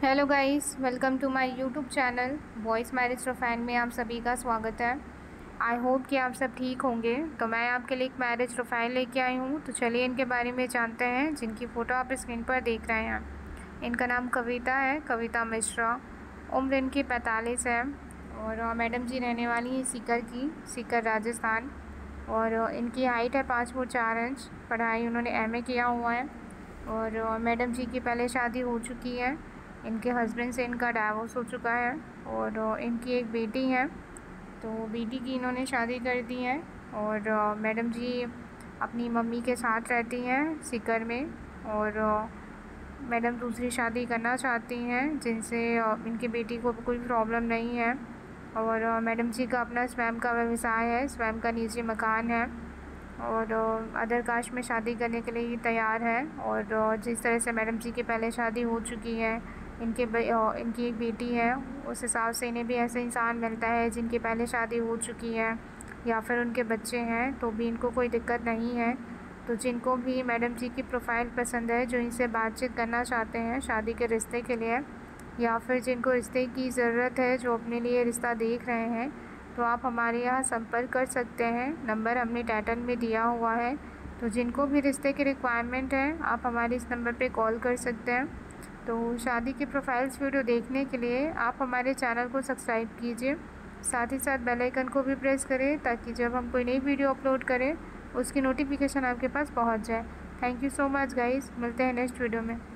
Hello guys, welcome to my YouTube channel voice marriage profile में आप सभी का स्वागत है। आई होप कि आप सब ठीक होंगे। तो मैं आपके लिए एक मैरिज प्रोफाइल लेके आई हूँ। तो चलिए इनके बारे में जानते हैं, जिनकी फ़ोटो आप स्क्रीन पर देख रहे हैं। इनका नाम कविता है, कविता मिश्रा। उम्र इनकी 45 है और मैडम जी रहने वाली हैं सीकर राजस्थान। और इनकी हाइट है 5 फुट 4 इंच। पढ़ाई उन्होंने एमए किया हुआ है। और मैडम जी की पहले शादी हो चुकी है। इनके हस्बैंड से इनका डाइवोर्स हो चुका है और इनकी एक बेटी है। तो बेटी की इन्होंने शादी कर दी है। और मैडम जी अपनी मम्मी के साथ रहती हैं सीकर में। और मैडम दूसरी शादी करना चाहती हैं, जिनसे इनकी बेटी को कोई प्रॉब्लम नहीं है। और मैडम जी का अपना स्वयं का व्यवसाय है, स्वयं का निजी मकान है। और अदर कास्ट में शादी करने के लिए ये तैयार है। और जिस तरह से मैडम जी की पहले शादी हो चुकी है, इनकी एक बेटी है, उस हिसाब से इन्हें भी ऐसे इंसान मिलता है जिनकी पहले शादी हो चुकी है या फिर उनके बच्चे हैं, तो भी इनको कोई दिक्कत नहीं है। तो जिनको भी मैडम जी की प्रोफाइल पसंद है, जो इनसे बातचीत करना चाहते हैं शादी के रिश्ते के लिए, या फिर जिनको रिश्ते की ज़रूरत है, जो अपने लिए रिश्ता देख रहे हैं, तो आप हमारे यहाँ संपर्क कर सकते हैं। नंबर हमने टाइटल में दिया हुआ है। तो जिनको भी रिश्ते की रिक्वायरमेंट है, आप हमारे इस नंबर पे कॉल कर सकते हैं। तो शादी की प्रोफाइल्स वीडियो देखने के लिए आप हमारे चैनल को सब्सक्राइब कीजिए। साथ ही साथ बेल आइकन को भी प्रेस करें, ताकि जब हम कोई नई वीडियो अपलोड करें उसकी नोटिफिकेशन आपके पास पहुंच जाए। Thank you so much guys, मिलते हैं नेक्स्ट वीडियो में।